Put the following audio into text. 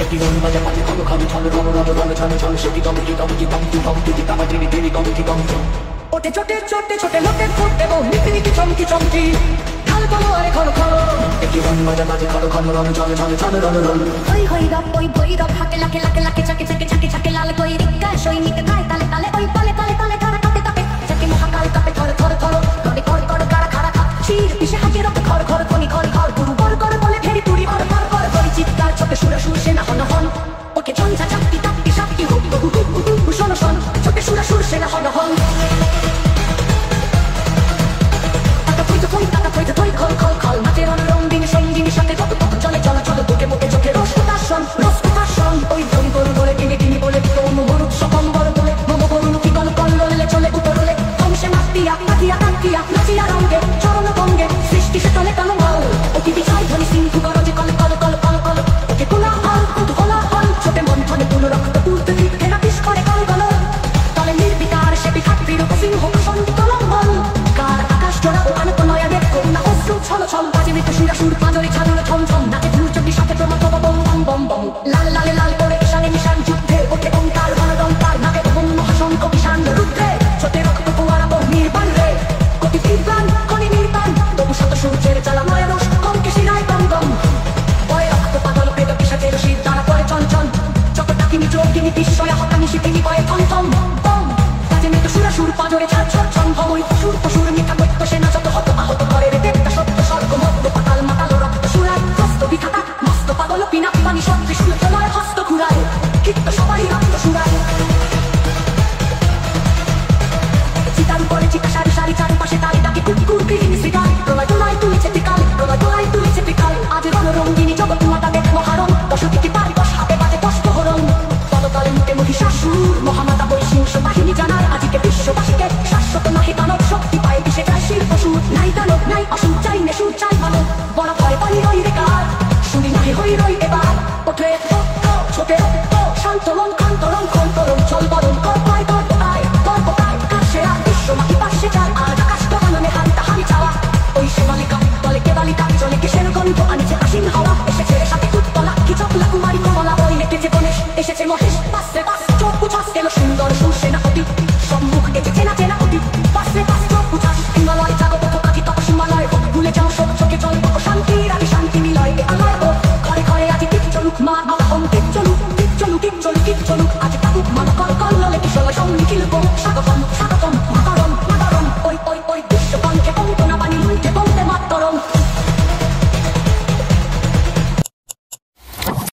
কি রং বাজা বাজে খলো খলো ছলো রলো রলো রলো ছলো ছলো সে কি গম কি গম কি গম কি গম কি কামা টিনি টিনি গম কি গম ওটে ছোটে ছোটে ছোটে লোটে ফুটে বো মিটি মিটি চমকি চমকি খাল খলো আরে খলো খলো কি রং বাজা বাজে খলো খলো রলো ছলো ছলো ছলো রলো রলো হই হই রব বই বই রব হাকে লাকে লাকে লাকে চাকে চাকে চাকে চাকে লাল কই রিক্কা সৈনিক গায়